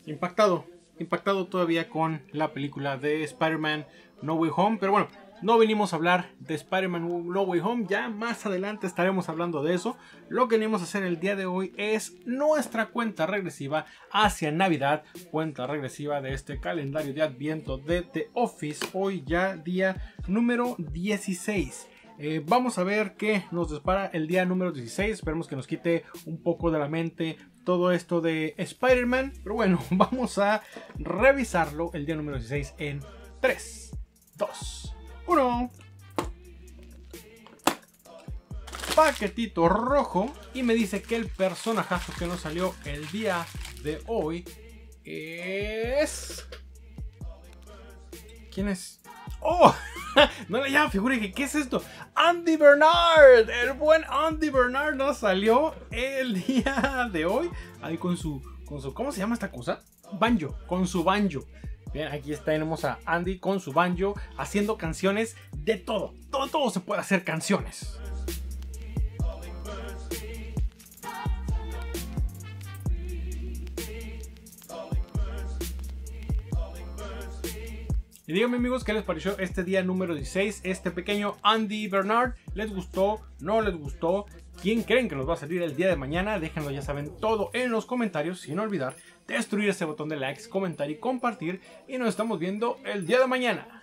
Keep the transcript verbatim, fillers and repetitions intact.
impactado, impactado todavía con la película de Spider-Man No Way Home, pero bueno, no venimos a hablar de Spider-Man No Way Home, ya más adelante estaremos hablando de eso. Lo que venimos a hacer el día de hoy es nuestra cuenta regresiva hacia Navidad, cuenta regresiva de este calendario de Adviento de The Office, hoy ya día número dieciséis. Eh, vamos a ver qué nos dispara el día número dieciséis. Esperemos que nos quite un poco de la mente todo esto de Spider-Man. Pero bueno, vamos a revisarlo el día número dieciséis en tres, dos, uno. Paquetito rojo. Y me dice que el personajazo que nos salió el día de hoy es... ¿Quién es? ¡Oh! No le llamo figura. ¿Qué es esto? Andy Bernard. El buen Andy Bernard nos salió el día de hoy. Ahí con su, con su... ¿Cómo se llama esta cosa? Banjo. Con su banjo. Bien, aquí tenemos a Andy con su banjo haciendo canciones de todo. Todo, todo se puede hacer canciones. Y díganme, amigos, ¿qué les pareció este día número dieciséis? Este pequeño Andy Bernard. ¿Les gustó? ¿No les gustó? ¿Quién creen que nos va a salir el día de mañana? Déjenlo, ya saben, todo en los comentarios. Sin olvidar destruir ese botón de likes, comentar y compartir. Y nos estamos viendo el día de mañana.